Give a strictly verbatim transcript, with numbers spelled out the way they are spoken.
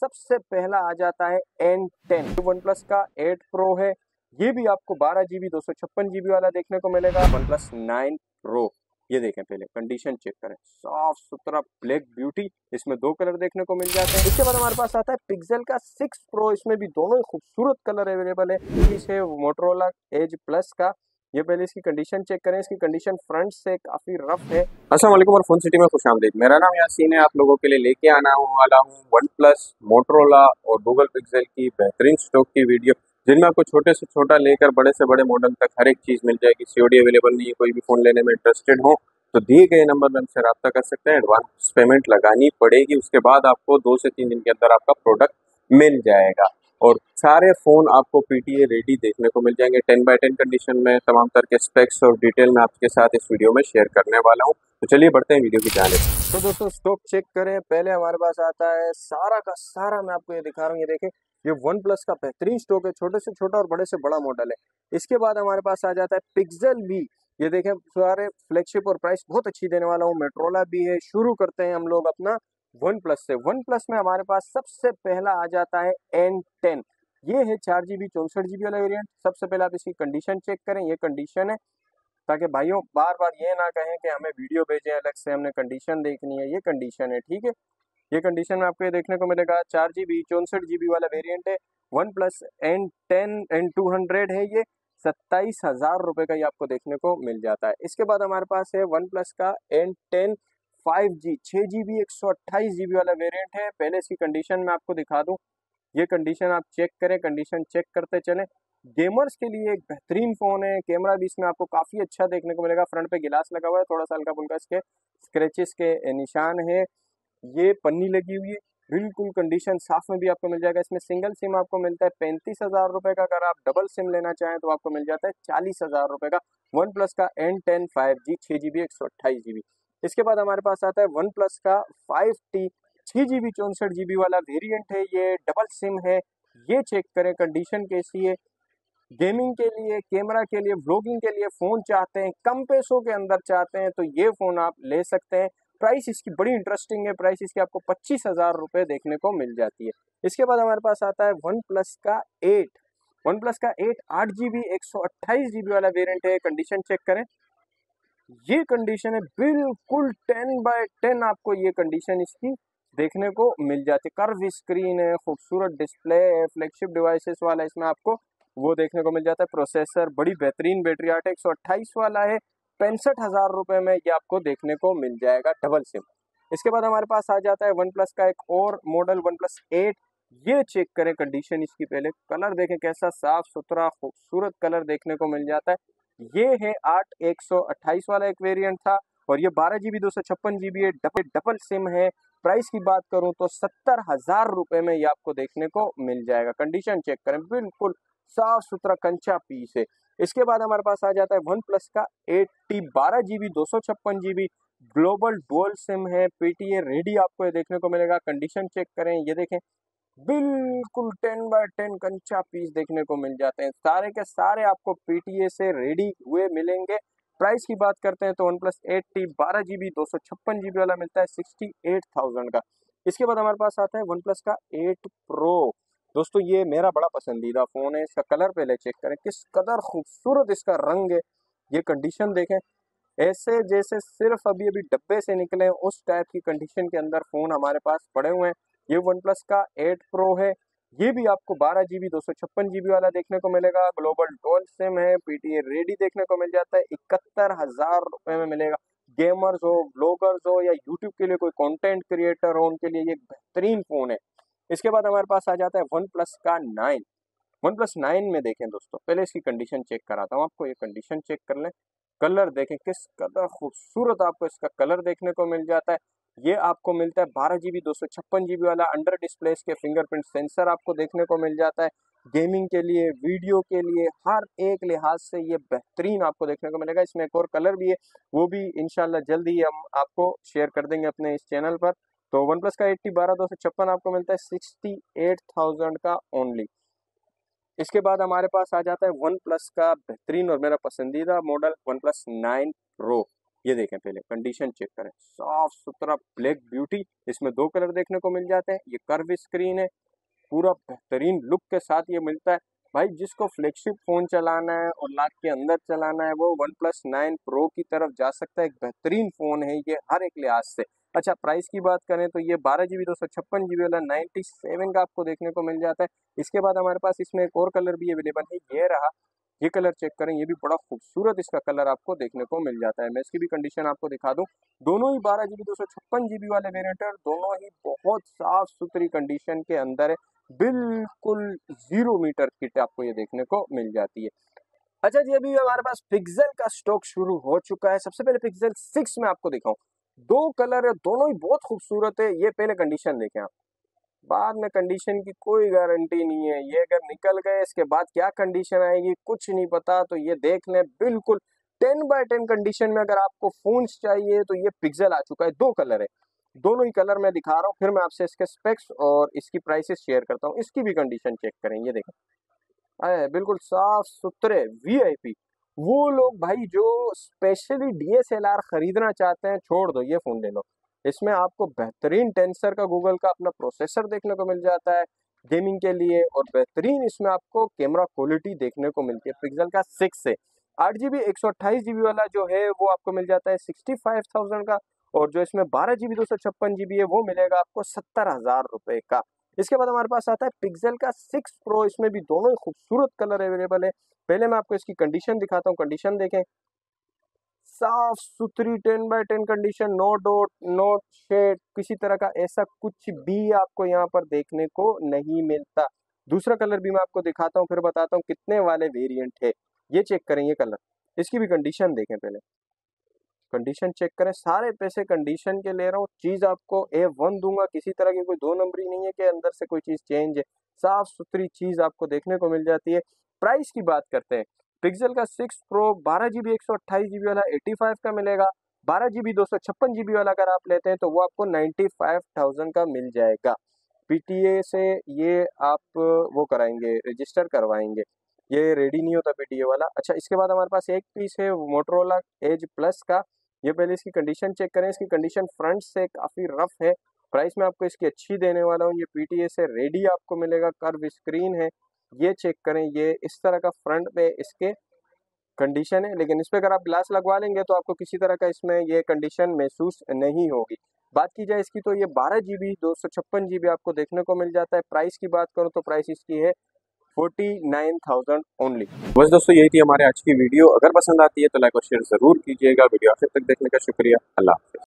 सबसे पहला आ जाता है एन टेन। वन प्लस का एट प्रो है, ये भी आपको बारह जीबी दो सौ छप्पन जीबी वाला देखने को मिलेगा। वन प्लस नाइन प्रो, ये देखें, पहले कंडीशन चेक करें, साफ सुथरा ब्लैक ब्यूटी, इसमें दो कलर देखने को मिल जाते हैं। इसके बाद हमारे पास आता है पिक्सेल का सिक्स प्रो, इसमें भी दोनों ही खूबसूरत कलर अवेलेबल है। पीछे मोटरोला एज प्लस का, ये पहले इसकी कंडीशन चेक करें। इसकी कंडीशन फ्रंट से काफी रफ है। अस्सलाम वालेकुम और फोन सिटी में खुश आमदीद। मेरा नाम यासीन है। आप लोगों के लिए लेके आना वाला हूँ वन प्लस, मोटरोला और गूगल पिक्सेल की बेहतरीन स्टॉक की वीडियो, जिनमें आपको छोटे से छोटा लेकर बड़े से बड़े मॉडल तक हर एक चीज़ मिल जाएगी। सीओडी अवेलेबल नहीं है, कोई भी फ़ोन लेने में इंटरेस्टेड हो तो दिए गए नंबर में हमसे रब्ता कर सकते हैं। एडवांस पेमेंट लगानी पड़ेगी, उसके बाद आपको दो से तीन दिन के अंदर आपका प्रोडक्ट मिल जाएगा। और सारे फ़ोन आपको पीटीए रेडी देखने को मिल जाएंगे। टेन बाई टेन कंडीशन में तमाम तरह के स्पेक्स और डिटेल में आपके साथ इस वीडियो में शेयर करने वाला हूँ। तो चलिए बढ़ते हैं वीडियो की जानिब। तो दोस्तों स्टॉक चेक करें। पहले हमारे पास आता है सारा का सारा, मैं आपको ये दिखा रहा हूँ, ये देखें, ये वन प्लस का बेहतरीन स्टॉक है, छोटे से छोटा और बड़े से बड़ा मॉडल है। इसके बाद हमारे पास आ जाता है पिक्सेल भी, ये देखें, सारे फ्लैगशिप और प्राइस बहुत अच्छी देने वाला हूँ। मेट्रोला भी है। शुरू करते हैं हम लोग अपना वन प्लस से। वन प्लस में हमारे पास सबसे पहला आ जाता है एन टेन, ये है चार जीबी चौंसठ जीबी वाला वेरिएंट। सबसे पहले आप इसकी कंडीशन चेक करें, ये कंडीशन है, ताकि भाइयों बार बार ये ना कहें कि हमें वीडियो भेजें अलग से, हमने कंडीशन देखनी है। ये कंडीशन है, ठीक है। ये कंडीशन में आपको ये देखने को मिलेगा, चार जीबी चौंसठ जीबी वाला वेरिएंट है। OnePlus N ten N two hundred है, ये सत्ताईस हजार रुपये का ये आपको देखने को मिल जाता है। इसके बाद हमारे पास है वन प्लस का एन टेन फाइव जी, छः जीबी एक सौ अट्ठाईस जीबी वाला वेरिएंट है। पहले इसकी कंडीशन में आपको दिखा दूँ, ये कंडीशन आप चेक करें, कंडीशन चेक करते चलें। गेमर्स के लिए एक बेहतरीन फ़ोन है। कैमरा भी इसमें आपको काफ़ी अच्छा देखने को मिलेगा। फ्रंट पे गिलास लगा हुआ है, थोड़ा सा हल्का फुल्का इसके स्क्रैचेस के निशान है। ये पन्नी लगी हुई है, बिल्कुल कंडीशन साफ में भी आपको मिल जाएगा। इसमें सिंगल सिम आपको मिलता है पैंतीस हज़ार रुपये का। अगर आप डबल सिम लेना चाहें तो आपको मिल जाता है चालीस हज़ार रुपये का। वन प्लस का एन टेन फाइव जी, छः जी बी एक सौ अट्ठाईस जी बी। इसके बाद हमारे पास आता है वन प्लस का फाइव टी, छः जी बी चौंसठ जी बी वाला वेरिएंट है। ये डबल सिम है, ये चेक करें, कंडीशन कैसी है। गेमिंग के लिए, कैमरा के लिए, व्लॉगिंग के लिए फ़ोन चाहते हैं, कम पैसों के अंदर चाहते हैं, तो ये फ़ोन आप ले सकते हैं। प्राइस इसकी बड़ी इंटरेस्टिंग है, प्राइस इसकी आपको पच्चीस हज़ार रुपये देखने को मिल जाती है। इसके बाद हमारे पास आता है वन प्लस का एट, वन प्लस का एट आठ जी बी एक सौ अट्ठाईस जी बी वाला वेरिएंट है। कंडीशन चेक करें, ये कंडीशन है बिल्कुल टेन बाय टेन, आपको ये कंडीशन इसकी देखने को मिल जाती है। कर्व स्क्रीन है, खूबसूरत डिस्प्ले है, फ्लैगशिप डिवाइसेस वाला इसमें आपको वो देखने को मिल जाता है। प्रोसेसर बड़ी बेहतरीन, बैटरी आठ एक सौ अट्ठाईस वाला है। पैंसठ हज़ार रुपये में ये आपको देखने को मिल जाएगा डबल सिम। इसके बाद हमारे पास आ जाता है वन प्लस का एक और मॉडल, वन प्लस एट, ये चेक करें कंडीशन इसकी। पहले कलर देखें, कैसा साफ सुथरा खूबसूरत कलर देखने को मिल जाता है। ये है आठ एक सौ अट्ठाईस वाला एक वेरिएंट था, और ये बारह जीबी दो सौ छप्पन जीबी है, डबल डबल सिम है। प्राइस की बात करूं तो सत्तर हजार रुपये में ये आपको देखने को मिल जाएगा। कंडीशन चेक करें, बिल्कुल साफ सुथरा कंचा पीस है। इसके बाद हमारे पास आ जाता है वन प्लस का एट्टी, बारह जीबी दो सौ छप्पन जीबी, ग्लोबल डुअल सिम है, पीटीए रेडी आपको ये देखने को मिलेगा। कंडीशन चेक करें, ये देखें, बिल्कुल टेन बाय टेन कंचा पीस देखने को मिल जाते हैं। सारे के सारे आपको पीटीए से रेडी हुए मिलेंगे। प्राइस की बात करते हैं तो वन प्लस एट्टी बारह जीबी दो सौ छप्पन जीबी वाला मिलता है सिक्सटी एट थाउजेंड का। इसके बाद हमारे पास आता है वन प्लस का एट प्रो। दोस्तों ये मेरा बड़ा पसंदीदा फ़ोन है। इसका कलर पहले चेक करें, किस कदर खूबसूरत इसका रंग है। ये कंडीशन देखें, ऐसे जैसे सिर्फ अभी अभी डब्बे से निकले उस टाइप की कंडीशन के अंदर फ़ोन हमारे पास पड़े हुए हैं। ये वन प्लस का एट प्रो है, ये भी आपको बारह जीबी दो सौ छप्पन जीबी वाला देखने को मिलेगा। ग्लोबल डुअल सिम है, पीटीए रेडी देखने को मिल जाता है। इकहत्तर हजार रुपये में मिलेगा। गेमर्स हो, ब्लॉगर्स हो, या यूट्यूब के लिए कोई कंटेंट क्रिएटर हो, उनके लिए ये बेहतरीन फ़ोन है। इसके बाद हमारे पास आ जाता है वन प्लस का नाइन। वन प्लस नाइन में देखें दोस्तों, पहले इसकी कंडीशन चेक कराता हूँ आपको। ये कंडीशन चेक कर लें, कलर देखें, किस कदर खूबसूरत आपको इसका कलर देखने को मिल जाता है। ये आपको मिलता है बारह जीबी दो सौ छप्पन जीबी वाला। अंडर डिस्प्ले के फिंगरप्रिंट सेंसर आपको देखने को मिल जाता है। गेमिंग के लिए, वीडियो के लिए, हर एक लिहाज से ये बेहतरीन आपको देखने को मिलेगा। इसमें एक और कलर भी है, वो भी इंशाल्लाह जल्द ही हम आपको शेयर कर देंगे अपने इस चैनल पर। तो वन प्लस का एट्टी बारह दो सौ छप्पन आपको मिलता है सिक्सटी एट थाउजेंड का ओनली। इसके बाद हमारे पास आ जाता है वन प्लस का बेहतरीन और मेरा पसंदीदा model OnePlus nine pro. ये देखें, पहले कंडीशन चेक करें, साफ सुथरा ब्लैक ब्यूटी। इसमें दो कलर देखने को मिल जाते हैं। ये कर्व स्क्रीन है, पूरा बेहतरीन लुक के साथ ये मिलता है। भाई जिसको फ्लैगशिप फोन चलाना है और लाख के अंदर चलाना है वो वन प्लस नाइन प्रो की तरफ जा सकता है। एक बेहतरीन फोन है ये हर एक लिहाज से। अच्छा, प्राइस की बात करें तो ये बारह जीबी दो सौ छप्पन जीबी वाला नाइन्टी सेवन का आपको देखने को मिल जाता है। इसके बाद हमारे पास इसमें एक और कलर भी अवेलेबल है, ये रहा। ये कलर चेक करें, ये भी बड़ा खूबसूरत इसका कलर आपको देखने को मिल जाता है। मैं इसकी भी कंडीशन आपको दिखा दूं। दोनों ही बारह जीबी दो सौ छप्पन जीबी वाले वेरिएंट, दोनों ही बहुत साफ सुथरी कंडीशन के अंदर है। बिल्कुल जीरो मीटर किट आपको ये देखने को मिल जाती है। अच्छा जी, अभी हमारे पास पिक्सल का स्टॉक शुरू हो चुका है। सबसे पहले पिक्सल सिक्स में आपको दिखाऊं, दो कलर है, दोनों ही बहुत खूबसूरत है। ये पहले कंडीशन देखें आप, बाद में कंडीशन की कोई गारंटी नहीं है। ये अगर निकल गए इसके बाद क्या कंडीशन आएगी कुछ नहीं पता। तो ये देख लें, बिल्कुल टेन बाय टेन कंडीशन में अगर आपको फोन्स चाहिए तो ये पिक्सल आ चुका है। दो कलर है, दोनों ही कलर मैं दिखा रहा हूँ, फिर मैं आपसे इसके स्पेक्स और इसकी प्राइसेस शेयर करता हूँ। इसकी भी कंडीशन चेक करें, ये देखें, अरे बिल्कुल साफ सुथरे वीआईपी। वो लोग भाई जो स्पेशली डीएसएलआर खरीदना चाहते हैं, छोड़ दो, ये फोन ले लो। इसमें आपको बेहतरीन टेंसर का गूगल का अपना प्रोसेसर देखने को मिल जाता है गेमिंग के लिए, और बेहतरीन इसमें आपको कैमरा क्वालिटी देखने को मिलती है। पिक्सल का सिक्स से आठ जीबी एक सौ अट्ठाईस जीबी वाला जो है वो आपको मिल जाता है सिक्सटी फाइव थाउजेंड का, और जो इसमें बारह जीबी दो सौ छप्पन जीबी है वो मिलेगा आपको सत्तर हजार रुपए का। इसके बाद हमारे पास आता है पिक्सल का सिक्स प्रो। इसमें भी दोनों ही खूबसूरत कलर अवेलेबल है। पहले मैं आपको इसकी कंडीशन दिखाता हूँ। कंडीशन देखें, साफ सुथरी ten by ten condition, no dot no shade, किसी तरह का ऐसा कुछ भी आपको यहाँ पर देखने को नहीं मिलता। दूसरा कलर भी मैं आपको दिखाता हूँ, फिर बताता हूँ कितने वाले वेरिएंट है। ये चेक करें, ये कलर, इसकी भी कंडीशन देखें, पहले कंडीशन चेक करें। सारे पैसे कंडीशन के ले रहा हूँ, चीज आपको ए वन दूंगा, किसी तरह की कोई दो नंबरी नहीं है कि अंदर से कोई चीज चेंज है। साफ सुथरी चीज आपको देखने को मिल जाती है। प्राइस की बात करते हैं, पिक्सल का सिक्स प्रो बारह जीबी एक सौ अट्ठाईस जीबी वाला एटी फाइव का मिलेगा। बारह जीबी दो सौ छप्पन जीबी वाला अगर आप लेते हैं तो वो आपको नाइन्टी फाइव थाउजेंड का मिल जाएगा। पीटीए से ये आप वो कराएंगे, रजिस्टर करवाएंगे, ये रेडी नहीं होता पीटीए वाला। अच्छा, इसके बाद हमारे पास एक पीस है मोटरोला एज प्लस का। ये पहले इसकी कंडीशन चेक करें। इसकी कंडीशन फ्रंट से काफ़ी रफ है। प्राइस में आपको इसकी अच्छी देने वाला हूँ। ये पीटीए से रेडी आपको मिलेगा, कर्व स्क्रीन है। ये चेक करें, ये इस तरह का फ्रंट पे इसके कंडीशन है, लेकिन इस पर अगर आप ग्लास लगवा लेंगे तो आपको किसी तरह का इसमें ये कंडीशन महसूस नहीं होगी। बात की जाए इसकी तो ये बारह जीबी दो सौ छप्पन जीबी आपको देखने को मिल जाता है। प्राइस की बात करूँ तो प्राइस इसकी है फोर्टी नाइन थाउजेंड ओनली। बस दोस्तों, यही थी हमारे आज की वीडियो। अगर पसंद आती है तो लाइक और शेयर जरूर कीजिएगा। वीडियो आखिर तक देखने का शुक्रिया। अल्लाह हाफिज़।